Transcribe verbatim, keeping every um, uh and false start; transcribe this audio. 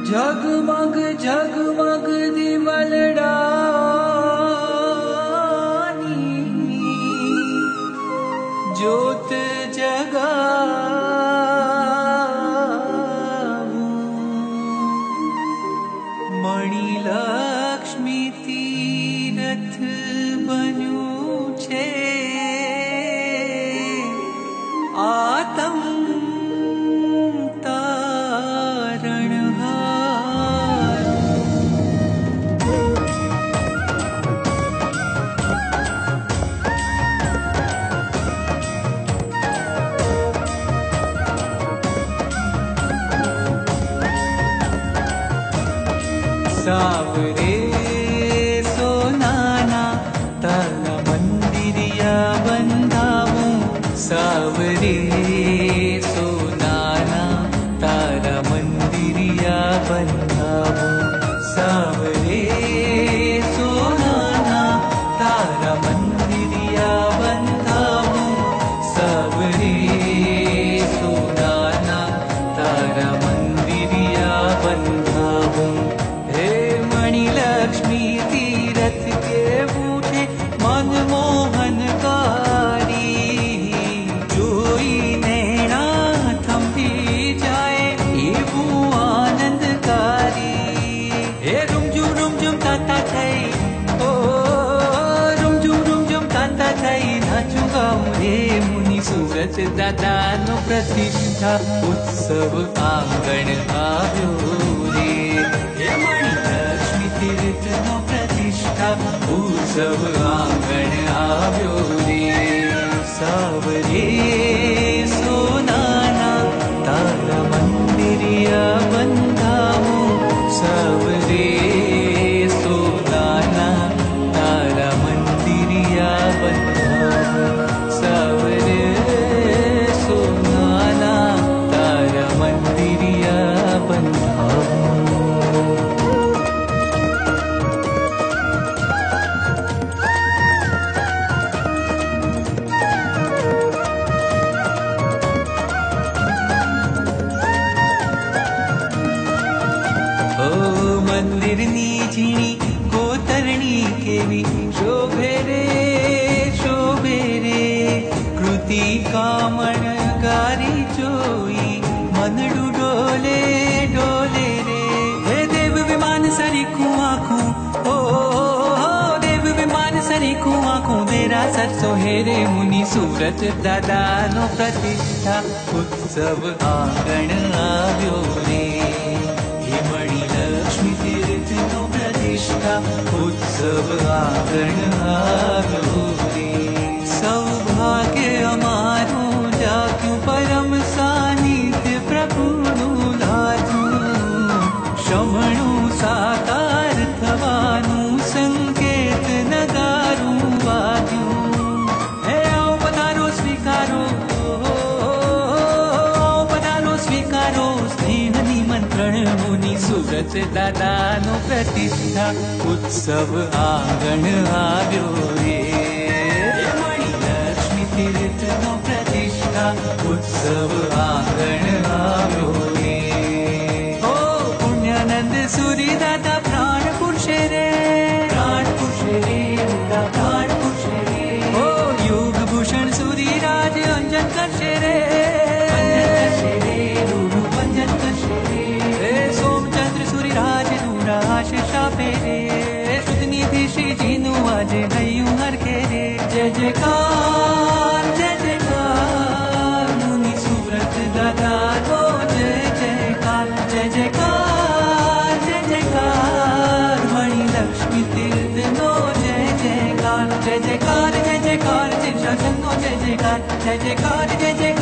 जगमग जगमग दिवलडानी ज्योत जगावू मणिलक्ष्मी तीरथ बन्यू छे आतम सावरे सोनाना तारा मंदिरिया बंधावू सावरे सोनाना तारा मंदिरिया बंधावू सावरे सोनाना तारा मंदिरिया बंधावू सावरे सोनाना तारा मंदिरिया बंधावू लक्ष्मी तीरथ के बूझे मनमोहनकारी जोई नैना थमी जाए एवं आनंदकारी हे रुमझुम रुमझुम ताता थई ओ रुमझुम रुमझुम ताता थई नाचू गाऊं रे मुनि सूरज दादा नो प्रतिष्ठा उत्सव आंगण आव्यो रे हे मणि तीर्थ नो प्रतिष्ठा उत्सव आंगण आव्यो रे सावरे सोनाना तारा मंदिरिया बंधावू सावरे सोनाना तारा मंदिरिया बंधावू सावरे सोनाना तारा मंदिरिया बंधावू मंदिर नी झीणी कोतरणी केवी शोभे रे शोभे रे कृति कामण गारी जोई मनडू डोले डोले रे हे देव विमान सरीखू आँखों ओ देव विमान सरीखू आँखों तेरा सरसो हेरे मुनि सूरज दादा नो प्रतिष्ठा उत्सव आंगण आव्यो रे लक्ष्मी तीर्थ नो प्रतिष्ठा उत्सव आंगण आव्यो रे सौभाग्य अमारू जाग्यू परम सानिध्य प्रभुनु लाजू श्रमणु साकार थवानु संकेत नगारू वाग्यू हे आओ पधारो स्वीकारो आओ पधारो स्वीकारो स्नेह निमंत्रण मुनि सूरज दादा नो प्रतिष्ठा उत्सव आंगण आव्यो रे मणि लक्ष्मी तीर्थ नो प्रतिष्ठा उत्सव आंगण आव्यो रे ओ पुण्यानंद सूरी दादा प्राण पुरुषे रे प्राण पुरुषे रे प्राण पुरुषे रे ओ योग भूषण सूरी राज अंजन करशे रे अंजन करशे रे रूरू अंजन करशे रे सोमचंद्र सूरी राज दूरा आशीषा पेरे श्रुतनिधि श्री जीनु आज नयू हर खेरे जय जयकार जय जयकार मुनि सूरत दादा नो जय जयकार जय जयकार जय जयकार मणि लक्ष्मी तीर्थ नो जय जयकार जय जयकार जय जयकार जय शासन नो जय जयकार जय जयकार जय जयकार